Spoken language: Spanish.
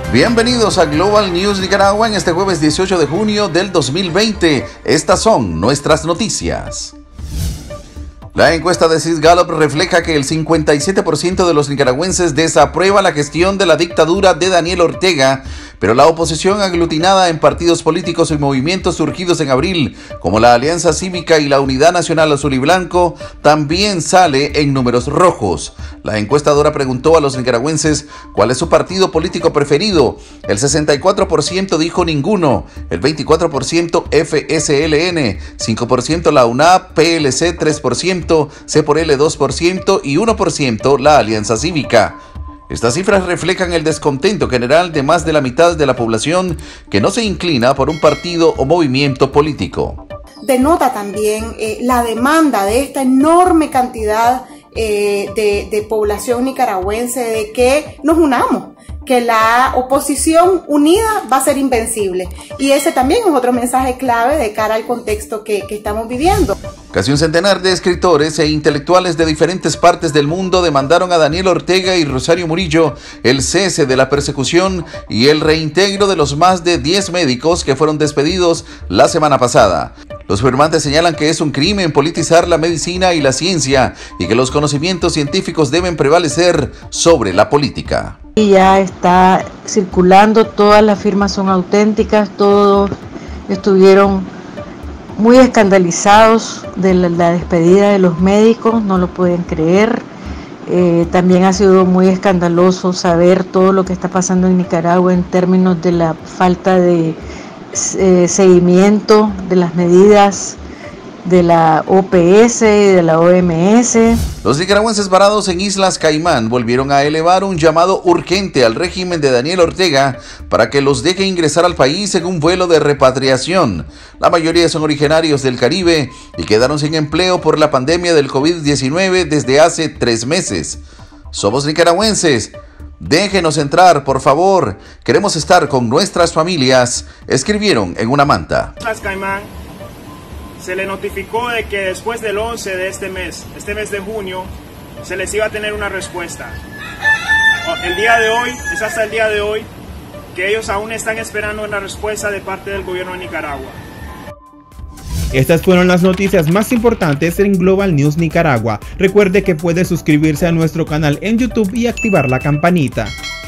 Bienvenidos a Global News Nicaragua en este jueves 18 de junio del 2020. Estas son nuestras noticias. La encuesta de CIS Gallup refleja que el 57% de los nicaragüenses desaprueba la gestión de la dictadura de Daniel Ortega, pero la oposición aglutinada en partidos políticos y movimientos surgidos en abril, como la Alianza Cívica y la Unidad Nacional Azul y Blanco, también sale en números rojos. La encuestadora preguntó a los nicaragüenses cuál es su partido político preferido. El 64% dijo ninguno, el 24% FSLN, 5% la UNAP, PLC 3%, C por L 2% y 1% la Alianza Cívica. Estas cifras reflejan el descontento general de más de la mitad de la población que no se inclina por un partido o movimiento político. Denota también la demanda de esta enorme cantidad de población nicaragüense de que nos unamos, que la oposición unida va a ser invencible. Y ese también es otro mensaje clave de cara al contexto que estamos viviendo. Casi un centenar de escritores e intelectuales de diferentes partes del mundo demandaron a Daniel Ortega y Rosario Murillo el cese de la persecución y el reintegro de los más de 10 médicos que fueron despedidos la semana pasada. Los firmantes señalan que es un crimen politizar la medicina y la ciencia y que los conocimientos científicos deben prevalecer sobre la política. Ya está circulando, todas las firmas son auténticas, todos estuvieron muy escandalizados de la despedida de los médicos, no lo pueden creer. También ha sido muy escandaloso saber todo lo que está pasando en Nicaragua en términos de la falta de seguimiento de las medidas de la OPS y de la OMS. Los nicaragüenses varados en Islas Caimán volvieron a elevar un llamado urgente al régimen de Daniel Ortega para que los deje ingresar al país en un vuelo de repatriación. La mayoría son originarios del Caribe y quedaron sin empleo por la pandemia del COVID-19 desde hace 3 meses. Somos nicaragüenses. Déjenos entrar, por favor. Queremos estar con nuestras familias, escribieron en una manta. Islas Caimán se le notificó de que después del 11 de este mes de junio, se les iba a tener una respuesta. El día de hoy, es hasta el día de hoy, que ellos aún están esperando una respuesta de parte del gobierno de Nicaragua. Estas fueron las noticias más importantes en Global News Nicaragua. Recuerde que puede suscribirse a nuestro canal en YouTube y activar la campanita.